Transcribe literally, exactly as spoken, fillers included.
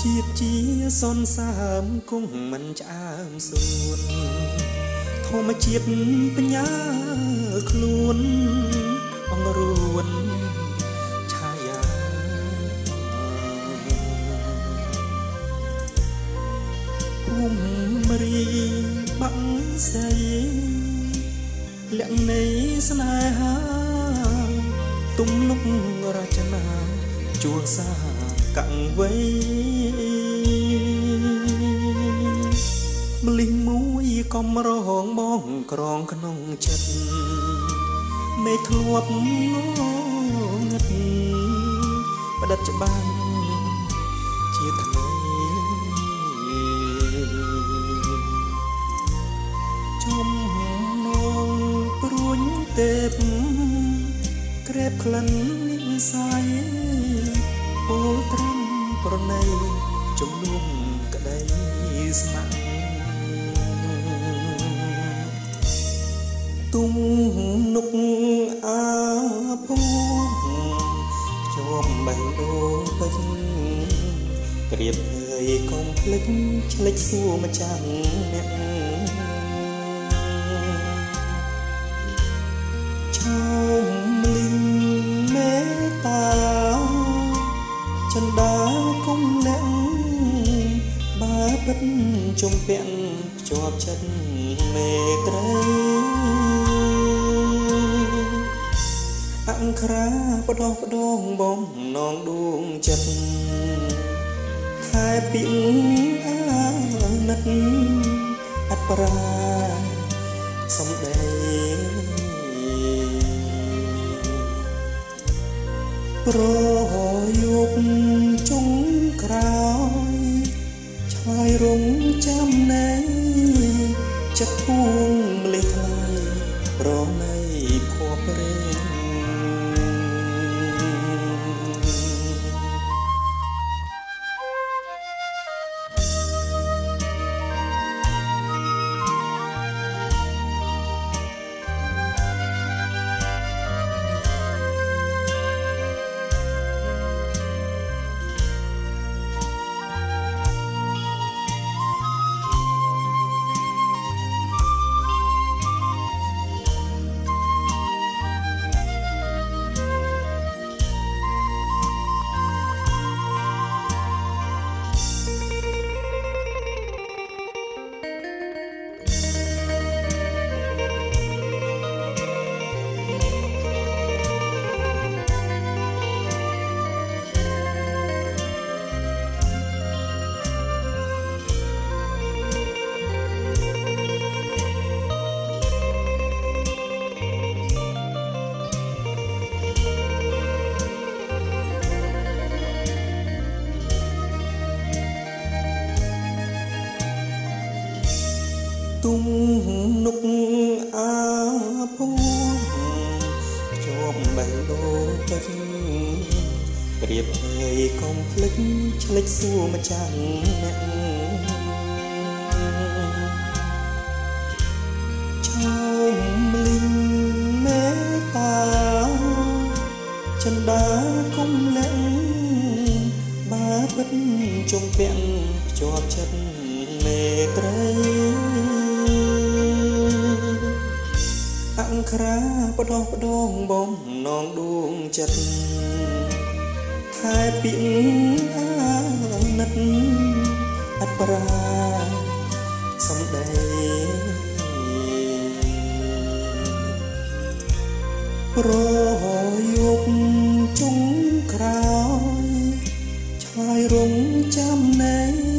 ជាតិជាសនសាមគង់មិនឆ្អើមសួនធម្មជាតិបញ្ញាខ្លួនអង្រួនឆាយាភូមិរីបាំងស្រីលក្ខនៃស្នេហាទំនុករចនាជួសាកាំងវៃម្លិះមួយកំរងបងក្រងក្នុងចិត្តមេធ្លាប់ងងឹតបដិតច្បាំងជាថ្មីចំនងព្រួញទេពក្រែបក្លិននិស័យពោលត្រាំប្រណីជំនុំក្តីស្ម័គ្រទុំនុកអាភូជាប់បេះដូងពេញព្រៀបភ័យកុំភ្លេចឆ្លេចសួរម្ចាស់អ្នកឆោមលិញមេតាចិន្តាគុំលាក់បើពិតជំពាក់ភ្ជាប់ចិត្តមេត្រីអង្ក្រាបដោះបដងបំណងដួងចិត្តខែពីងអាណិតអត់ប្រាសំដីប្រយុគចុងក្រោយឆ្លើយរងចាំណែចិត្តពួងម្លេះថ្លៃប្រណីភ័ព្វរេទុំនុកអាភូជាប់បេះដូងពេញព្រៀបភ័យកុំភ្លេចឆ្លេចសួរម្ចាស់អ្នកឆោមលិញមេតាចិន្តាគុំលាក់បើពិតជំពាក់ភ្ជាប់ចិត្តមេត្រីអង្ក្រាបដោះបដងបំណងដួងចិត្តខែពីងអាណិតអត់ប្រាសំដីប្រយុគចុងក្រោយឆ្លើយរងចាំណែ